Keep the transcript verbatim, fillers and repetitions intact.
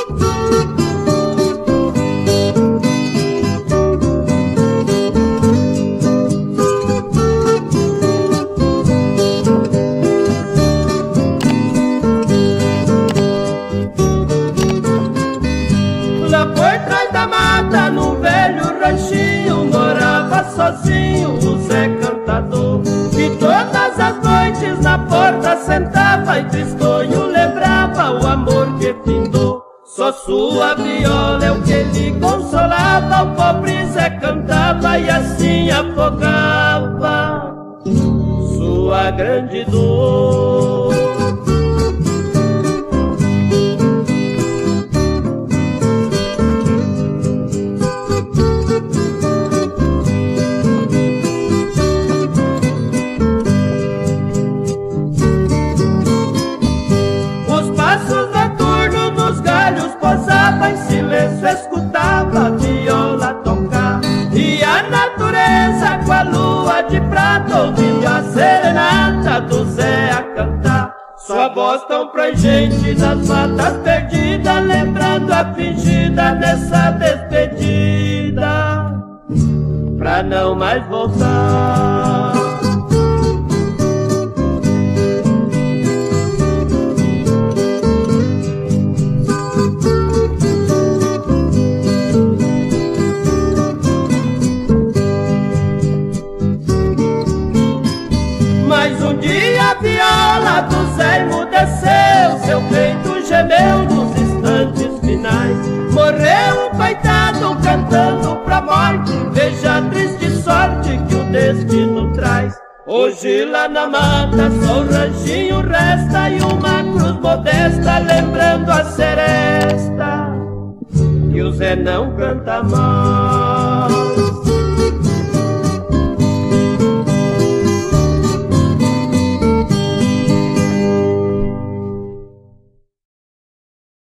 Sozinho o Zé Cantador, e todas as noites na porta sentava e tristonho lembrava o amor que findou. Só sua viola é o que lhe consolava, o pobre Zé cantava e assim afogava sua grande dor. Em silêncio escutava a viola tocar, e a natureza com a lua de prata ouvindo a serenata do Zé a cantar. Sua voz tão prangente nas matas perdidas, lembrando a fingida dessa despedida, pra não mais voltar. A viola do Zé emudeceu, seu peito gemeu nos instantes finais. Morreu um coitado cantando pra morte, veja a triste sorte que o destino traz. Hoje lá na mata só o ranchinho resta e uma cruz modesta lembrando a seresta, e o Zé não canta mais.